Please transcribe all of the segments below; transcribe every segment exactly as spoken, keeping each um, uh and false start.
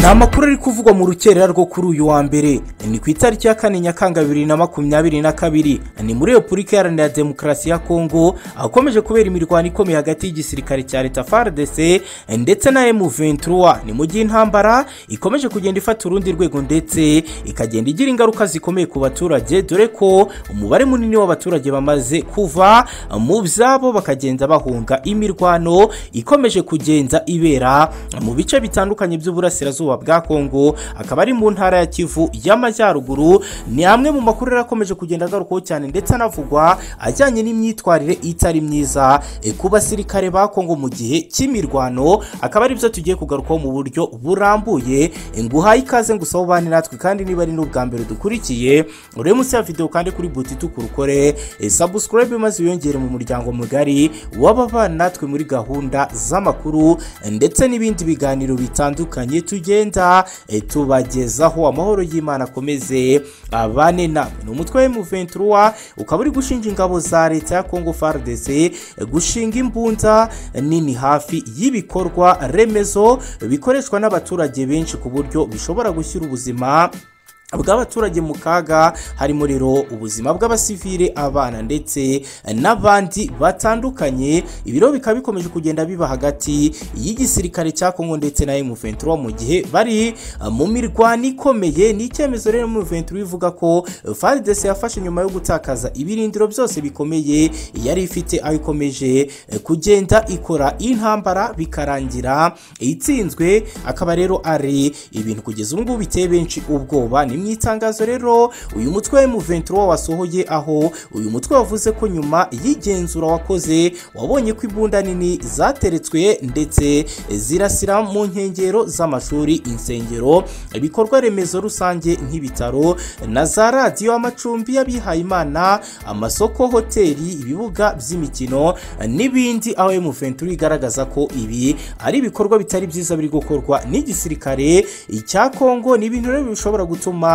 amakuru ari kuvugwa mu rukerera rwo kuri uyu wa mbere ni ku itariki ya kane Nyakanga bibiri na makumyabiri na kabiri ni muri Repubulika Iharanira Demokarasi ya Congo akomeje kubera imirwano ikomeye hagati y'igisirikare cya leta Fardc ndetse na M vingt-trois. Ni mu gihe intambara ikomeje kugenda ifata urundi rwego ndetse ikagenda igira ingaruka zikomeye ku baturage, dore ko umubare munini w'abaturage bamaze kuva mu byabo bakagenda bahunga imirwano ikomeje kugenda ibera mu bice bitandukanye by'uburasirazuba bwa Congo, akaba ari mu ntara ya Kivu y'Amajyaruguru. Ni amwe mu makuru yakomeje kugenda agarukaho cyane ndetse anavugwa ajyanye n'imyitwarire itari myiza e, ku basirikare ba Congo mu gihe cy'imirwano, akaba ari byo tugiye kugarukaho mu buryo burambuye. Nguhaye ikaze ngusaba bane natwe, kandi niba ari n'ubwa mbere dukurikiye uri munsi ya video kandi kuri buti tukurukore e, subscribe maze wiyongere mu muryango mugari w'ababana natwe muri gahunda z'amakuru ndetse n'ibindi biganiro bitandukanye tugenda e, tubagezaho. Amahoro y'Imana akomeze abane namwe. Ni umutwe wa M vingt-trois ukaba uri gushinja ingabo za leta ya Congo Fardc e, gushinga imbunda nini hafi y'ibikorwa remezo bikoreshwa n'abaturage benshi ku buryo bishobora gushyira ubuzima bw'abaturage mu kaga, harimo rero ubuzima bw'abasivile, abana ndetse n'abandi batandukanye. Ibiro bikaba bikomeje kugenda biba hagati y'igisirikare cya Congo ndetse na M vingt-trois mu gihe bari mu mirwano ikomeye. Ni icyemezo rero M vingt-trois ivuga ko Fardc yafashe nyuma yo gutakaza ibirindiro byose bikomeye yari ifite, aho ikomeje kugenda ikora intambara bikarangira itsinzwe. Akaba rero ari ibintu kugeza ubu ngubu biteye benshi ubwoba. Ni mwitangazo rero uyu mutwe wa M vingt-trois wasohoye, aho uyu mutwe wavuze ko nyuma y'igenzura wakoze wabonye ko imbunda nini zateretswe ndetse zirasira mu nkengero z'amashuri, insengero, ibikorwa remezo rusange nk'ibitaro na za radio, amacumbi y'abihaye Imana, amasoko, hoteli, ibibuga by'imikino n'ibindi, aho M vingt-trois igaragaza ko ibi ari ibikorwa bitari byiza biri gukorwa n'igisirikare cya Congo. Ni ibintu rero bishobora gutuma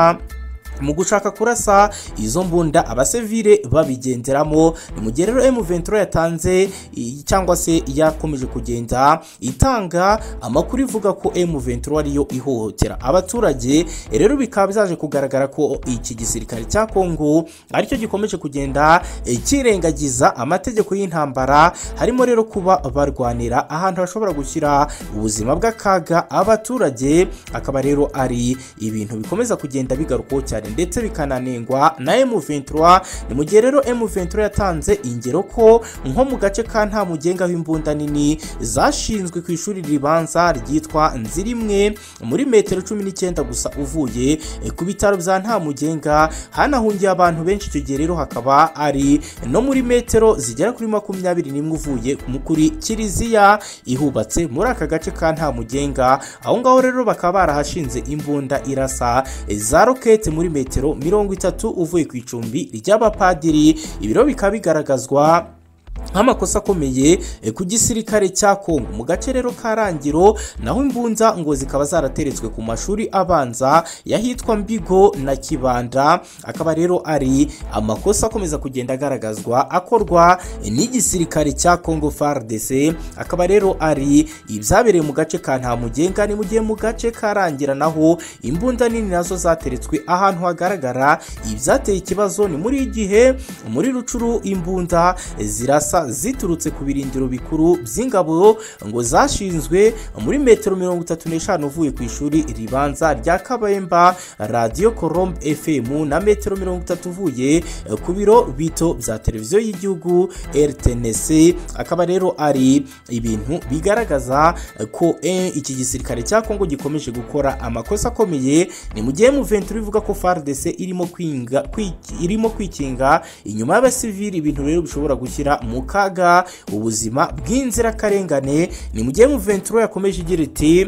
mu gushaka kurasa izo mbunda abasivile babigenderamo. Ni mu gihe rero M vingt-trois yatanze cyangwa se yakomeje kugenda itanga amakuru ivuga ko M vingt-trois ariyo ihohotera abaturage. Rero bikaba byaje kugaragara ko iki gisirikare cya Congo aricyo gikomeje kugenda kirengagiza amategeko y'intambara, harimo rero kuba barwanira ahantu hashobora gushyira ubuzima bw'akaga abaturage. Akaba rero ari ibintu bikomeza kugenda bigarukaho cyane ndetse bikananengwa na M vingt-trois. Ni mu gihe rero M vingt-trois yatanze ingero ko nko mu gace ka nta mugenga w'imbunda nini zashinzwe ku ishuri ribanza ryitwa Nzirimwe muri metero cumi n'icyenda gusa uvuye ku bitaro bya nta mugenga, hanahungiye abantu benshi. Icyo gihe rero hakaba ari no muri metero zigera kuri makumyabiri n'imwe uvuye kuri kiliziya ihubatse muri aka gace ka nta mugenga. Aho ngaho rero bakaba barahashinze imbunda irasa za rokete muri metero mirongo itatu uvuye ku icumbi ry'abapadiri. Ibiro bikaba bigaragazwa nk'amakosa akomeye ku gisirikare cya Congo mu gace rero karangiro, naho imbunda ngo zikaba zarateretswe ku mashuri abanza yahitwa Mbigo na Kibanda. Akaba rero ari amakosa akomeza kugenda agaragazwa akorwa n'igisirikare cya Congo Fardc. Akaba rero ari ibyabereye mu gace ka nta mugenga. Ni mu gihe mu gace karangira naho imbunda nini nazo zateretswe ahantu hagaragara ibyateye ikibazo. Ni muri gihe muri Rucuru imbunda zirasa ziturutse ku birindiro bikuru by'ingabo ngo zashinzwe muri metero mirongo itatu n'eshanu uvuye ku ishuri ribanza rya Kabemba, radio Colombe F M na metero mirongo itatu uvuye ku biro bito bya televiziyo y'igihugu R T N C. Akaba rero ari ibintu bigaragaza ko eh, iki gisirikare cya Congo gikomeje gukora amakosa akomeye. Ni mu gihe M vingt-trois ivuga ko Fardc irimo kwinga kwiki, irimo kwikinga inyuma y'abasivili, ibintu rero bishobora gushyira mu kaga ubuzima bw'inzirakarengane. Ni mu gihe M vingt-trois yakomeje igira iti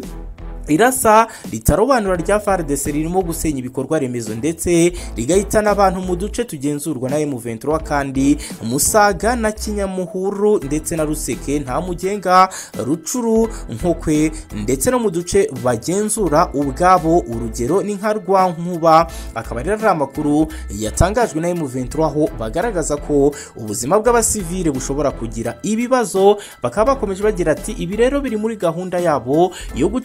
irasa ritarobanura rya Fardc ririmo gusenya ibikorwa remezo ndetse rigahitana abantu mu duce tugenzurwa na M vingt-trois, kandi Musaga na Kinyamuhuru ndetse na Ruseke, nta mugenga, Rucuru, Nkokwe ndetse no mu duce bagenzura ubwabo, urugero ni nka Rwankuba. Akaba rero ari amakuru yatangajwe na M vingt-trois aho bagaragaza ko ubuzima bw'abasivile bushobora kugira ibibazo. Bakaba bakomeje bagira ati ibi rero biri muri gahunda yabo yo guca intege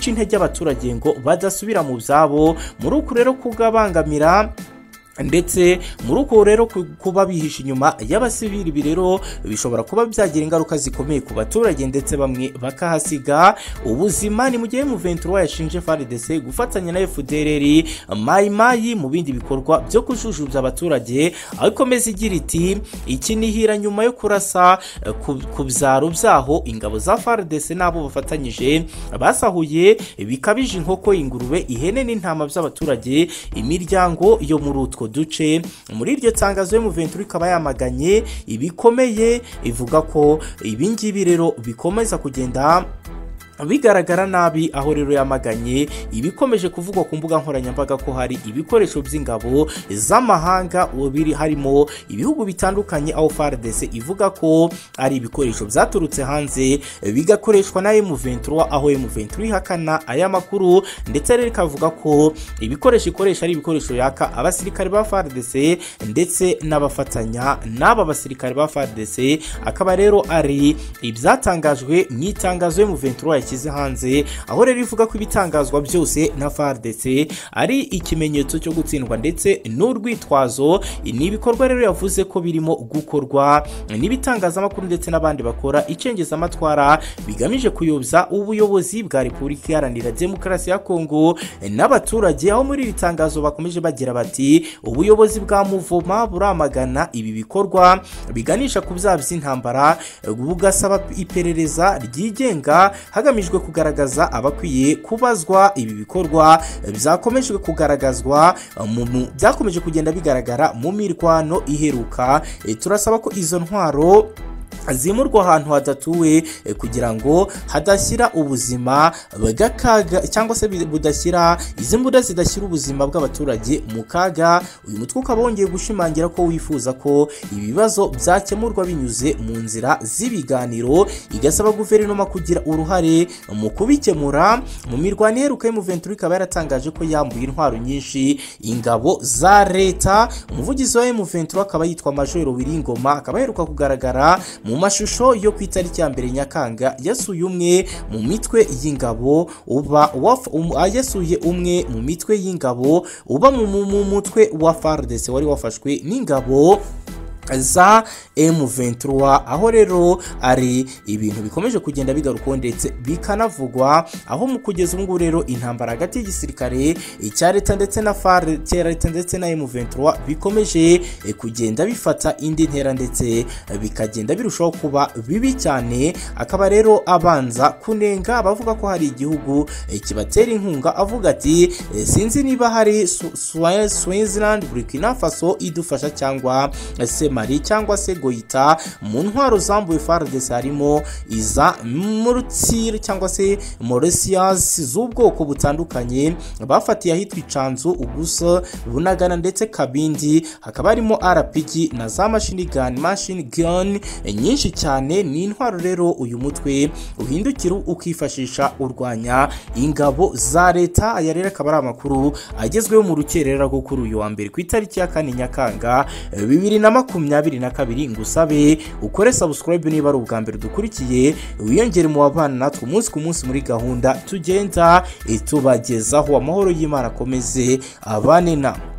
y'abaturage ngo badasubira mu byabo muri uku rero kugabangamira ndetse muri uko rero kuba bihisha inyuma y'abasivili birero bishobora kuba byagira ingaruka zikomeye ku baturage ndetse bamwe bakahasiga ubuzima. Ni mu gihe M vingt trois yashinje Fardc gufatanya na F D L R Mai Mai mu bindi bikorwa byo kujujubya abaturage, aho ikomeza igira iti iki nihira nyuma yo kurasa ku byaro byaho ingabo za Fardc nabo bafatanyije basahuye bikabije inkoko, ingurube, ihene n'intama by'abaturage imiryango yo muri utwo duce. Muri iryo tangazo M vingt trois ikaba yamaganye ibikomeye ivuga ko ibingibi rero bikomeza kugenda bigaragara nabi, aho rero yamaganye ibikomeje kuvugwa ku mbuga nkoranyambaga ko hari ibikoresho by'ingabo z'amahanga biri harimo ibihugu bitandukanye, aho Fardc ivuga ko ari ibikoresho byaturutse hanze bigakoreshwa na M vingt trois, aho M vingt trois ihakana aya makuru ndetse rero ikavuga ko ibikoresho ikoresha ari ibikoresho yaka abasirikare ba Fardc ndetse n'abafatanya n'aba basirikare ba Fardc. Akaba rero ari ibyatangajwe mu itangazo M vingt trois kize hanze, aho rero ivuga ko ibitangazwa byose na Fardc ari ikimenyetso cyo gutsindwa ndetse n'urwitwazo. Ni ibikorwa rero yavuze ko birimo gukorwa n'ibitangazamakuru ndetse n'abandi bakora icengezamatwara bigamije kuyobya ubuyobozi bwa Repubulika Iharanira Demokarasi ya Congo n'abaturage, aho muri iri tangazo bakomeje bagira bati ubuyobozi bwa muvoma buramagana ibi bikorwa biganisha ku byaha by'intambara, bugasaba iperereza ryigenga hagamijwe kugaragaza abakwiye kubazwa ibi bikorwa byakomeje kugaragazwa byakomeje kugenda bigaragara mu mirwano iheruka. E, turasaba ko izo ntwaro zimurwa ahantu hadatuwe kugira ngo hadashyira ubuzima bw'akaga cyangwa se budashyira izi mbuda zidashyira ubuzima bw'abaturage mu kaga. Uyu mutwe ukaba wongeye gushimangira ko wifuza ko ibibazo byakemurwa binyuze mu nzira z'ibiganiro, igasaba guverinoma kugira uruhare mu kubikemura. Mu mirwano iheruka M vingt trois ikaba yaratangaje ko yambuye intwaro nyinshi ingabo za leta. Umuvugizi wa M vingt trois akaba yitwa Major Wiringoma, akaba aheruka kugaragara mu mashusho yo ku itariki ya mbere Nyakanga yasuye umwe mu mitwe y'ingabo uba um, yasuye umwe mu mitwe y'ingabo uba mu mutwe wa Fardc wari wafashwe n'ingabo za M vingt trois, aho rero ari ibintu bikomeje kugenda bigaruka ndetse bikanavugwa, aho mu kugeza ubu rero intambara hagati y'igisirikare cya leta ndetse na Fardc leta ndetse na M vingt trois bikomeje kugenda bifata indi ntera ndetse bikagenda birushaho kuba bibi cyane. Akaba rero abanza kunenga abavuga ko hari igihugu kibatera inkunga, avuga ati sinzi niba hari Switzerland, Burkina Faso idufasha cyangwa Mali cyangwa se Goita. Mu ntwaro zambuye Fardc harimo iza Murtsir cyangwa se Mauritius z'ubwoko butandukanye bafatiye ahitwa Icanzu, Ugusa, Bunagana ndetse Kabindi. Hakaba harimo R P G na za machine gun machine gun nyinshi cyane. Ni intwaro rero uyu mutwe uhindukira ukifashisha urwanya ingabo za leta. Aya rero akaba ari amakuru agezweho mu rukerera rwo kuri uyu wa mbere ku itariki ya kane Nyakanga bibiri na makumyabiri na kabiri. Ngusabe ukore subscribe niba ari ubwa mbere dukurikiye, wiyongere mu babana natwe umunsi ku munsi muri gahunda tugenda itubagezaho. Amahoro y'Imana akomeze abane na